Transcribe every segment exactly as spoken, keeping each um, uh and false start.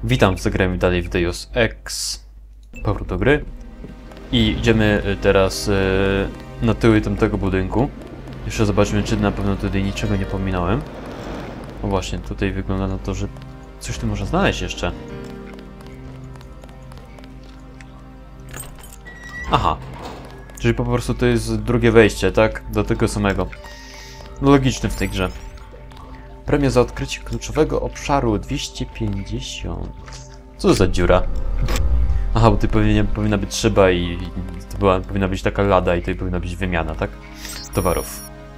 Witam, zagrajmy dalej w Deus Ex. Powrót do gry. I idziemy teraz e, na tyły tamtego budynku. Jeszcze zobaczmy, czy na pewno tutaj niczego nie pominąłem. O właśnie, tutaj wygląda na to, że coś tu można znaleźć jeszcze. Aha. Czyli po prostu to jest drugie wejście, tak? Do tego samego. Logiczne w tej grze. Premia za odkrycie kluczowego obszaru dwieście pięćdziesiąt. Co za dziura? Aha, bo tu powinien, powinna być szyba i to była, powinna być taka lada i tutaj powinna być wymiana, tak? Towarów.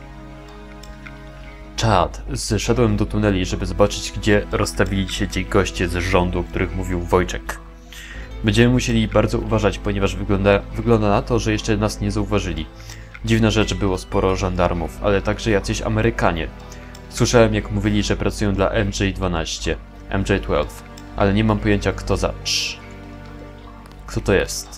Czad. Zszedłem do tuneli, żeby zobaczyć, gdzie rozstawili się ci goście z rządu, o których mówił Wojciech. Będziemy musieli bardzo uważać, ponieważ wygląda, wygląda na to, że jeszcze nas nie zauważyli. Dziwna rzecz, było sporo żandarmów, ale także jacyś Amerykanie. Słyszałem, jak mówili, że pracują dla M J dwanaście, M J dwanaście, ale nie mam pojęcia, kto za... Kto to jest?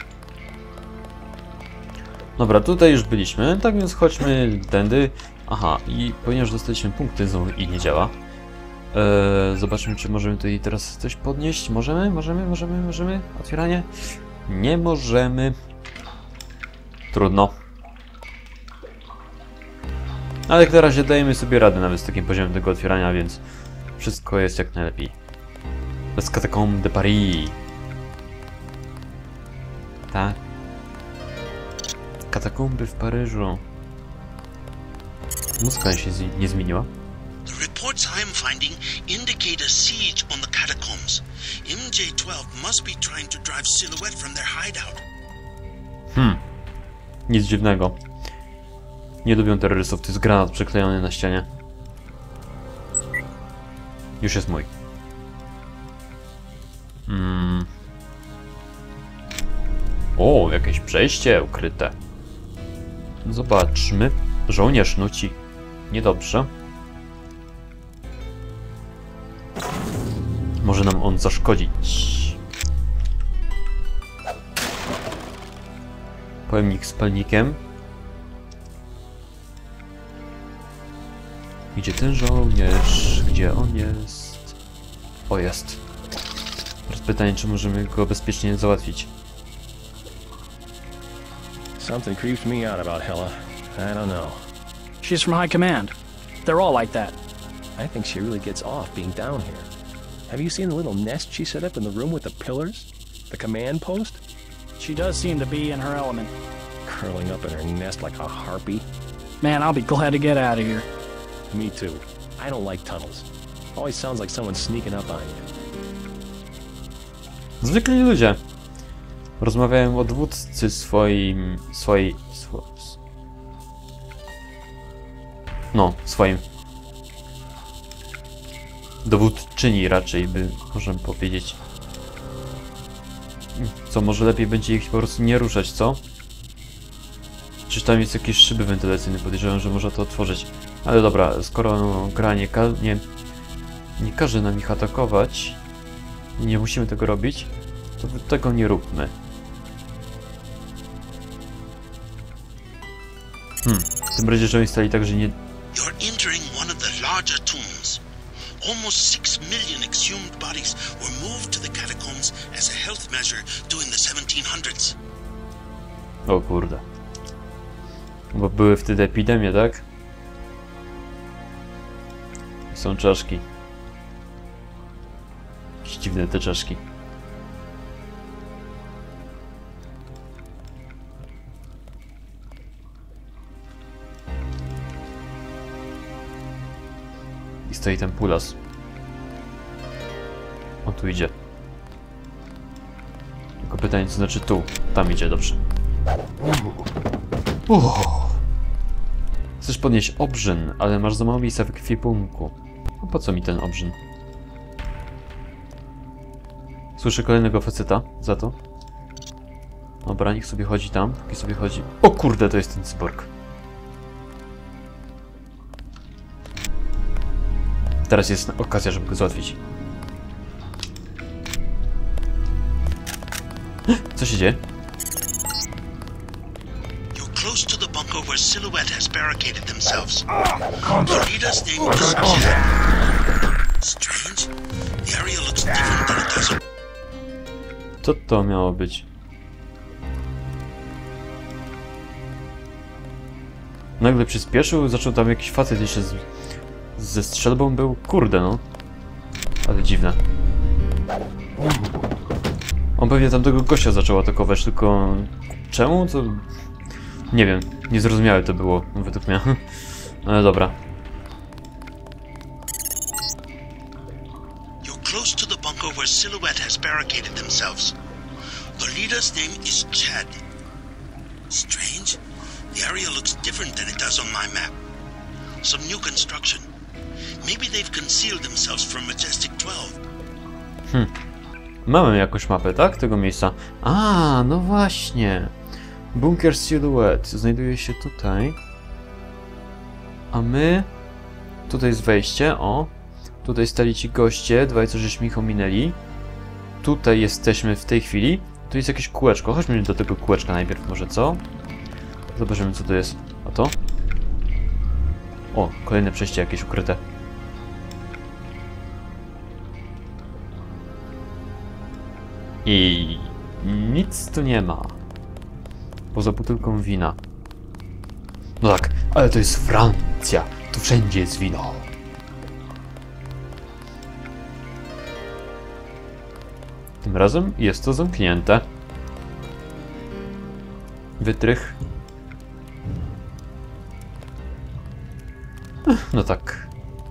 Dobra, tutaj już byliśmy, tak więc chodźmy tędy. Aha, i ponieważ dostaliśmy punkty znowu i nie działa. Eee, zobaczmy, czy możemy tutaj teraz coś podnieść. Możemy? Możemy? Możemy? Możemy? Otwieranie? Nie możemy. Trudno. Ale jak na razie dajemy sobie radę nawet z takim poziomem tego otwierania, więc wszystko jest jak najlepiej. Bez Catacombes de Paris. Tak. Katakomby w Paryżu. Muzyka się nie zmieniła. The reports I'm finding indicate a siege on the catacombs. M J twelve must be trying to drive Silhouette from their hideout. Hmm. Nic dziwnego. Nie lubią terrorystów, to jest granat przyklejony na ścianie. Już jest mój. Hmm. O, jakieś przejście ukryte. Zobaczmy. Żołnierz nuci. Niedobrze. Może nam on zaszkodzić. Pojemnik z palnikiem. Gdzie ten żołnierz? Gdzie on jest? O, jest. Teraz pytanie, czy możemy go bezpiecznie załatwić. Something creeps me out about Hella. I don't know. She's from High Command. They're all like that. I think she really gets off being down here. Have you seen the little nest she set up in the room with the pillars? The command post? She does seem to be in her element. Curling up in her nest like a harpy. Man, I'll be glad to get out of here. Me too. I don't like tunnels. Always sounds like someone's sneaking up on you. Zwykli ludzie. Rozmawiałem o dowódcy swoim... swojej... Swo, no, swoim. Dowódczyni raczej by, możemy powiedzieć. Co, może lepiej będzie ich po prostu nie ruszać, co? Czyż tam jest jakieś szyby wentylacyjne, podejrzewam, że można to otworzyć. Ale dobra, skoro no, gra nie, ka nie, nie każe nam ich atakować, nie musimy tego robić, to tego nie róbmy. Hmm, tym bardziej, że oni stali tak, że nie... You're entering one of the larger tombs. Almost six million exhumed bodies were moved to the catacombs as a health measure during the seventeen hundreds. O kurde. Bo były wtedy epidemie, tak? Są czaszki. Jakieś dziwne te czaszki. I stoi ten pulas. On tu idzie. Tylko pytanie, co znaczy tu? Tam idzie, dobrze. Uff. Chcesz podnieść obrzyn, ale masz za mało miejsca w ekwipunku. A po co mi ten obrzyn? Słyszę kolejnego faceta za to. Dobra, niech sobie chodzi tam. Niech sobie chodzi. O kurde, to jest ten cyborg. Teraz jest okazja, żeby go załatwić. Co się dzieje? You're close to the bunker where Silhouette has barricaded themselves. The leader's name was Jack. Strange. The area looks different than it does on... Co to miało być? Nagle przyspieszył, zaczął tam jakiś facet jeszcze z, ze strzelbą był. Kurde no. Ale dziwne. On pewnie tamtego gościa zaczął atakować, tylko... Czemu? To... Nie wiem. Niezrozumiałe to było, według mnie. Ale dobra. You're close to the bunker where Silhouette has barricaded themselves. The leader's name is Chad. Strange. The area looks different than it does on my map. Some new construction. Maybe they've concealed themselves from Majestic twelve. Hmm. Mamy jakąś mapę, tak? Tego miejsca. A, no właśnie. Bunker Silhouette znajduje się tutaj. A my... Tutaj jest wejście, o. Tutaj stali ci goście, dwaj co żeśmy ich ominęli. Tutaj jesteśmy w tej chwili. Tu jest jakieś kółeczko. Chodźmy do tego kółeczka najpierw może, co? Zobaczymy co to jest. A to? O, kolejne przejście jakieś ukryte. I nic tu nie ma. Poza butelką wina. No tak, ale to jest Francja. Tu wszędzie jest wino. Tym razem jest to zamknięte. Wytrych. No tak.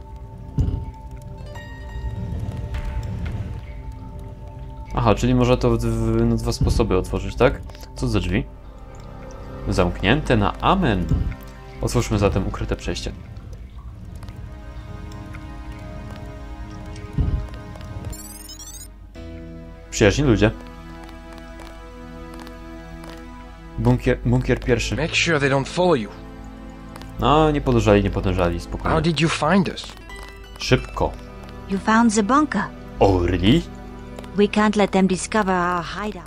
Aha, czyli można to w, w, na dwa sposoby otworzyć, tak? Co za drzwi? Zamknięte na amen. Otwórzmy zatem ukryte przejście. Przyjaźni ludzie. Bunkier, bunkier pierwszy. Make sure they don't follow you. No, nie podążali, nie podążali, How spokojnie. did you find us? Szybko. You found the bunker. Oh, really? We can't let them discover our hideout.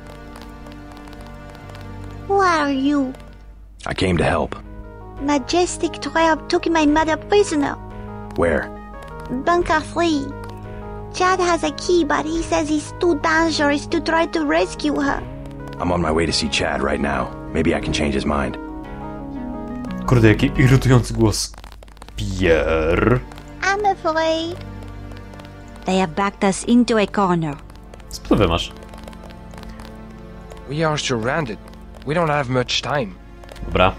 Who are you? I came to help. Majestic twelve took my mother prisoner. Where? Bunker three. Chad has a key, but he says it's too dangerous to try to rescue her. I'm on my way to see Chad right now. Maybe I can change his mind. Kurde, jaki irytujący głos. Pierre. I'm afraid. They have backed us into a corner. Sprawę masz. We are surrounded. We don't have much time. Dobra.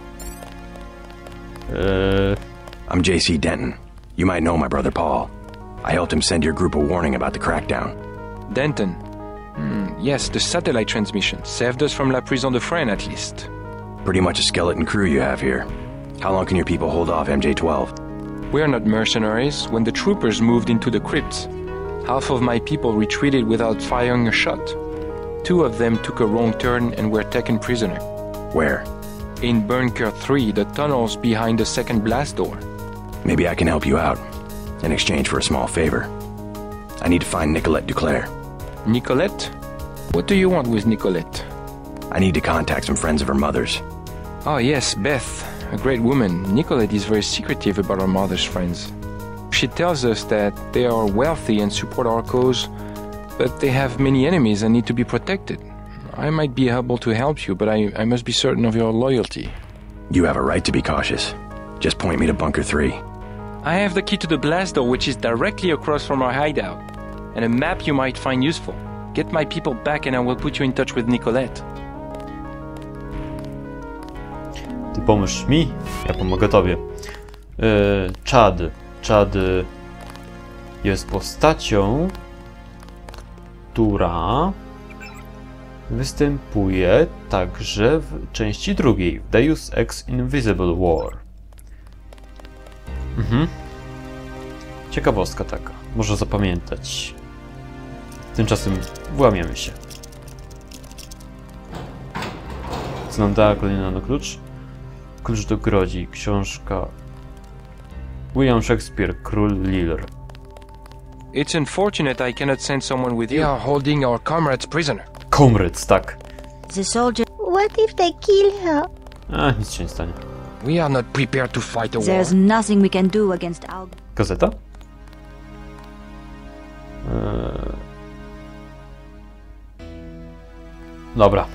Eee, I'm J C Denton. You might know my brother Paul. I helped him send your group a warning about the crackdown. Denton. Hmm, yes, the satellite transmission saved us from La Prison de Fresnes at least. Pretty much a skeleton crew you have here. How long can your people hold off M J twelve? We are not mercenaries. When the troopers moved into the crypts, half of my people retreated without firing a shot. Two of them took a wrong turn and were taken prisoner. Where? In Bunker three, the tunnels behind the second blast door. Maybe I can help you out. In exchange for a small favor. I need to find Nicolette Duclair. Nicolette? What do you want with Nicolette? I need to contact some friends of her mother's. Oh yes, Beth. A great woman. Nicolette is very secretive about her mother's friends. She tells us that they are wealthy and support our cause, but they have many enemies and need to be protected. I might be able to help you, but I, I must be certain of your loyalty. You have a right to be cautious. Just point me to Bunker three. I have the key to the blast door, which is directly across from our hideout, and a map you might find useful. Get my people back and I will put you in touch with Nicolette. Ty pomóż mi, ja pomogę tobie. Eee, Chad. Chad jest postacią, która występuje także w części drugiej, w Deus Ex Invisible War. Mhm. Ciekawostka taka, może zapamiętać. Tymczasem włamiemy się. Co nam da kolejny klucz? Klucz do grodzi, książka William Shakespeare, Król Lear. It's unfortunate I cannot send someone with you. They are holding our comrades prisoner. Comrades, tak. The soldier. What if they kill her? A, nic się nie stanie. We are not prepared to fight a war. There's nothing we can do against our... Gazeta? Dobra.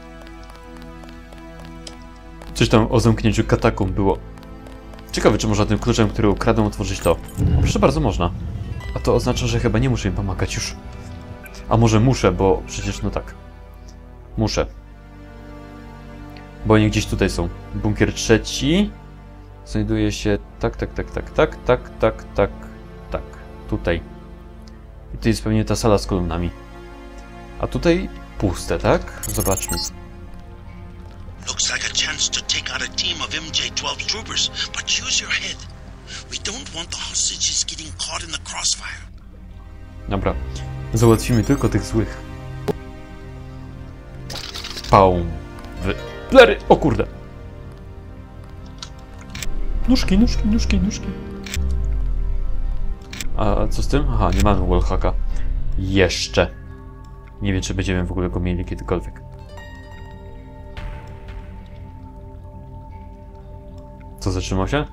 Coś tam o zamknięciu katakumb było. Ciekawe, czy można tym kluczem, który ukradłem, otworzyć to. Proszę bardzo, można. A to oznacza, że chyba nie muszę im pomagać już. A może muszę, bo przecież no tak. Muszę. Bo oni gdzieś tutaj są. Bunkier trzeci. Znajduje się tak, tak, tak, tak, tak, tak, tak, tak, tak. Tutaj. I to jest pewnie ta sala z kolumnami. A tutaj puste, tak? Zobaczmy. Looks like a chance to take out a team of M J twelve troopers, but use your head. We don't want the hostages getting caught in the crossfire. Dobra. Załatwimy tylko tych złych. Pał. Wy... Plery! O kurde! Nóżki, nóżki, nóżki, nóżki. A co z tym? Aha, nie mamy wallhacka. Jeszcze. Nie wiem, czy będziemy w ogóle go mieli kiedykolwiek. Co, zatrzymał się?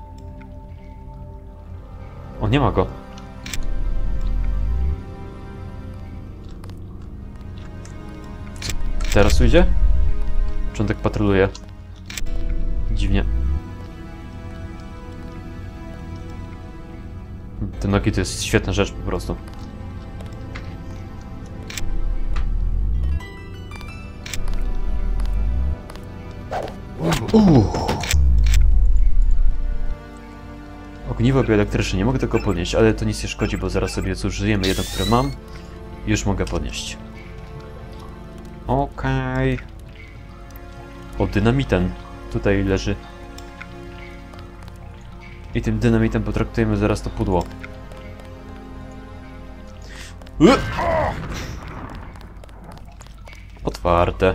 O, nie ma go. Co, teraz tu idzie? Początek patroluje. Dziwnie. Te nogi to jest świetna rzecz po prostu. Uuu. Ogniwo bioelektryczne, nie mogę tego podnieść, ale to nic nie szkodzi, bo zaraz sobie zużyjemy jedno, które mam i już mogę podnieść. Okej. Okay. O, dynamitem tutaj leży. I tym dynamitem potraktujemy zaraz to pudło. Otwarte.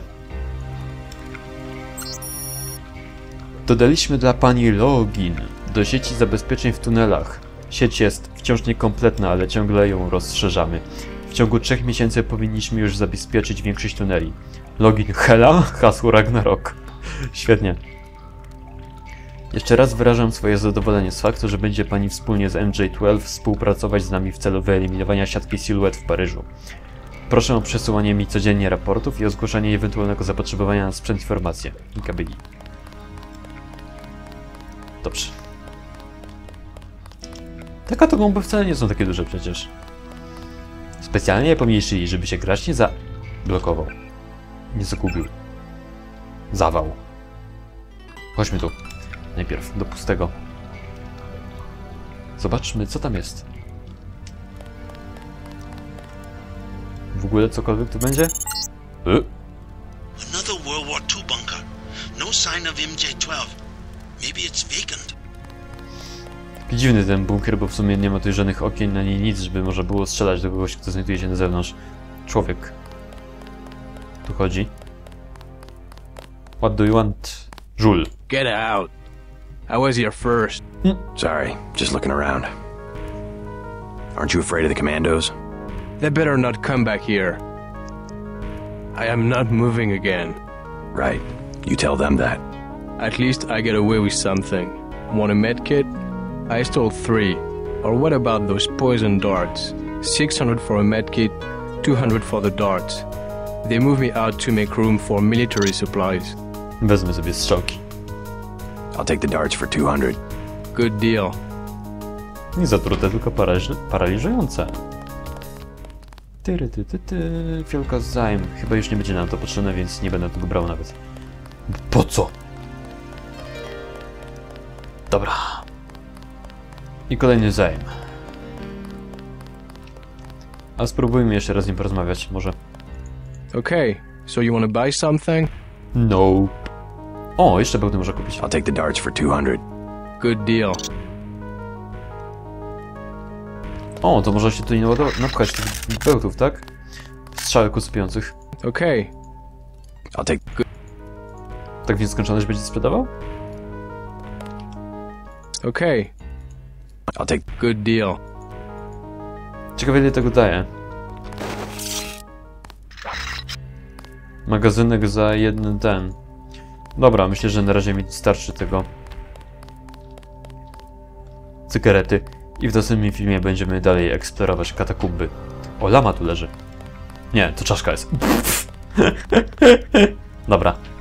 Dodaliśmy dla pani login do sieci zabezpieczeń w tunelach. Sieć jest wciąż niekompletna, ale ciągle ją rozszerzamy. W ciągu trzech miesięcy powinniśmy już zabezpieczyć większość tuneli. Login Hela, hasło Ragnarok. Świetnie. Jeszcze raz wyrażam swoje zadowolenie z faktu, że będzie pani wspólnie z M J dwanaście współpracować z nami w celu wyeliminowania siatki Silhouette w Paryżu. Proszę o przesyłanie mi codziennie raportów i o zgłaszanie ewentualnego zapotrzebowania na sprzęt, informacje i kabeli. Dobrze. Te katakomby wcale nie są takie duże przecież. Specjalnie je pomniejszyli, żeby się gracz nie zablokował. Nie zagubił. Zawał. Chodźmy tu. Najpierw do pustego. Zobaczmy, co tam jest. W ogóle cokolwiek tu będzie? Y? Another World War two bunker. No sign of M J twelve. Maybe it's vacant. Taki dziwny ten bunkier, bo w sumie nie ma tutaj żadnych okien ani nic, żeby można było strzelać do kogoś, kto znajduje się na zewnątrz. Człowiek. Tu chodzi. What do you want? Żul. Get out. I was here first. Hmm. Sorry, just looking around. Aren't you afraid of the commandos? They better not come back here. I am not moving again. Right. You tell them that. At least I get away with something. Want a medkit? I stole three. Or what about those poison darts? six hundred for a medkit, two hundred for the darts. They move me out to make room for military supplies. Wezmę sobie strzałki. I'll take the darts for two hundred. Good deal. Nie zatrute, tylko paraliż paraliżujące. Tyry, ty, ty, ty. Fiolka zajm. Chyba już nie będzie nam to potrzebne, więc nie będę tego brał nawet. Po co? Dobra. I kolejny zajm. A spróbujmy jeszcze raz z nim porozmawiać, może. Okay, so you wanna buy something? No. O, jeszcze bełty można kupić. I'll take the darts for two hundred. Good deal. O, to można się tutaj napchać tych bełtów, tak? Strzałek usypiających. Okay. I'll take... Tak więc skończoność będzie sprzedawał? Okay. I'll take... Good deal. Ciekawe, ile tego daje. Magazynek za jeden ten. Dobra, myślę, że na razie mi starczy tego. Cygarety. I w następnym filmie będziemy dalej eksplorować katakumby. O, lama tu leży. Nie, to czaszka jest. Pff. Dobra.